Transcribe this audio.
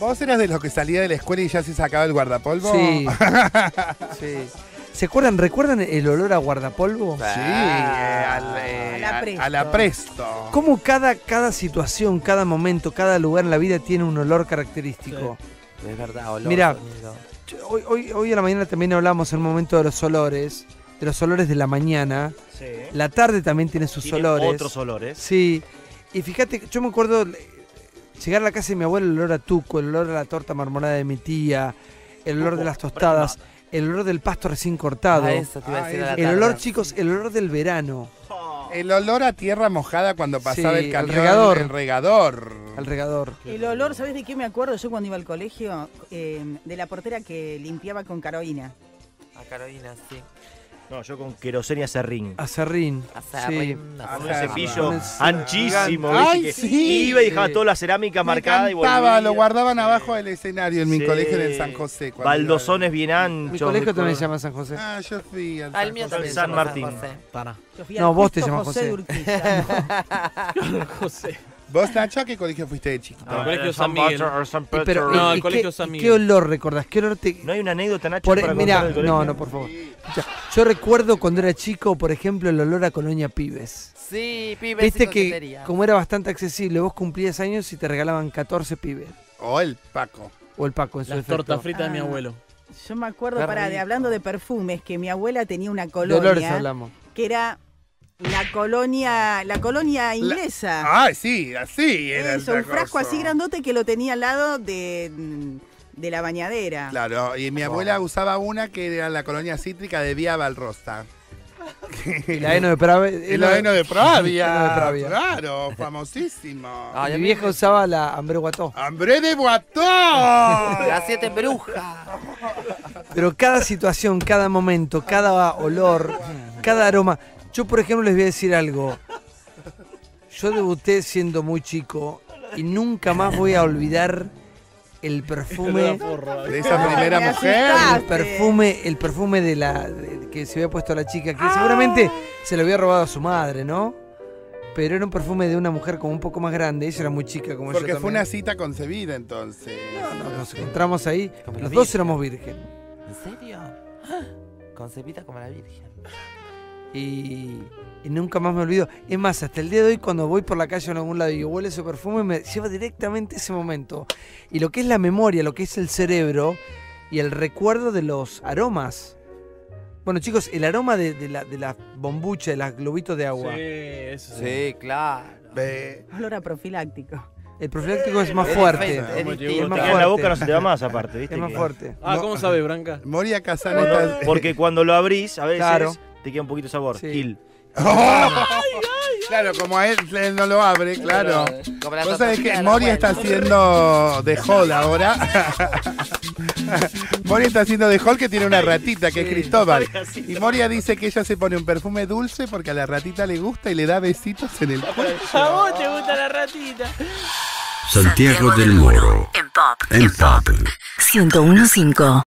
¿Vos eras de los que salía de la escuela y ya se sacaba el guardapolvo? Sí. Sí. ¿Se acuerdan? ¿Recuerdan el olor a guardapolvo? Sí, a la Presto. Cómo cada situación, cada momento, cada lugar en la vida tiene un olor característico. Sí. Es verdad, olor. Mirá, hoy a la mañana también hablamos en un momento de los olores de la mañana. Sí. La tarde también tiene sus olores. Otros olores. Sí. Y fíjate, yo me acuerdo llegar a la casa de mi abuela, el olor a tuco, el olor a la torta marmolada de mi tía, el olor de las tostadas, el olor del pasto recién cortado. Eso te iba a decir a la El tarde. olor, chicos, el olor del verano. El olor a tierra mojada cuando pasaba Sí, el camión. al regador. El regador. Al regador. El olor, ¿sabés de qué me acuerdo yo cuando iba al colegio? De la portera que limpiaba con Carolina. A Carolina, sí. No, yo con queroseno y acerrín. Acerrín. Acerrín, Sí. Con un Acerrín. cepillo Con el anchísimo, Ay, ¿viste? Que sí. iba y dejaba toda la cerámica Me marcada y encantaba, volvía. lo guardaban abajo del escenario en mi Sí. colegio en el San José. cuando Baldosones bien anchos. Mi colegio de también se color. llama San José. iba- Ah, yo fui al Al San mío José. también San se llama Martín. José. Para. Yo fui No, al vos te Justo llamás José. de Urquiza. José. ¿Vos, Nacho, a qué colegio fuiste de chiquito? Al colegio era San Miguel. Pedro, San Pero, Pedro. No, al ¿y colegio qué, San y Miguel. qué olor recordás? ¿Qué olor te...? ¿No hay una anécdota, Nacho, Por- para mirá, contar del colegio? no, por favor. Escuchá, yo recuerdo cuando era chico, por ejemplo, el olor a Colonia Pibes. Sí, pibes. Viste y que coquetería. como era bastante accesible, vos cumplías años y te regalaban 14 pibes. O el Paco. O el Paco en su Las defecto. tortas fritas de mi abuelo. Yo me acuerdo, Qué rico. hablando de perfumes, que mi abuela tenía una De olores colonia hablamos. que era la colonia inglesa. Ah, sí, así era Eso, el un frasco coso. así grandote que lo tenía al lado de la bañadera. Claro, y mi abuela usaba una que era la colonia cítrica de Vía Valrosa. Y la heno de Prave. El heno de Pravia. Heno de Pravia. Claro, famosísimo. Ay, a Mi mí vieja me- usaba la Ambré Guató. ¡Hambre de Boatón! Las 7 brujas. Pero cada situación, cada momento, cada olor, cada aroma. Yo, por ejemplo, les voy a decir algo. Yo debuté siendo muy chico y nunca más voy a olvidar el perfume. De esa primera Me mujer. asustaste. El perfume que se había puesto la chica, que seguramente se lo había robado a su madre, ¿no? Pero era un perfume de una mujer como un poco más grande. Ella era muy chica como Porque yo fue también. una cita concebida entonces. Nos encontramos ahí. Como la Los dos Virgen. éramos virgen. ¿En serio? Concebida como la Virgen. Y nunca más me olvido. Es más, hasta el día de hoy, cuando voy por la calle o en algún lado y huele ese perfume, me lleva directamente a ese momento. Y lo que es la memoria, lo que es el cerebro y el recuerdo de los aromas. Bueno, chicos, el aroma de la bombucha, de los globitos de agua. Sí, eso sí. Sí, claro. Ve. Olor a profiláctico. El profiláctico es más Es fuerte. diferente, es Como te distinto. más Te queda en la fuerte. boca, no se te va más aparte, ¿viste? Es más Que- fuerte. Ah, ¿cómo sabes, Branca? Moria Kazan Cuando- está... porque cuando lo abrís, a veces Claro. te queda un poquito de sabor. Sí. Gil. Claro, como a él no lo abre, claro. Como la Vos sabés tortilla que de la Moria abuela. está haciendo de Hall ahora. Moria está haciendo de Hall que tiene una ratita que es Cristóbal. Y Moria dice que ella se pone un perfume dulce porque a la ratita le gusta y le da besitos en el cuello. A vos te gusta la ratita. Santiago del Moro. En Pop. En Pop. 101.5.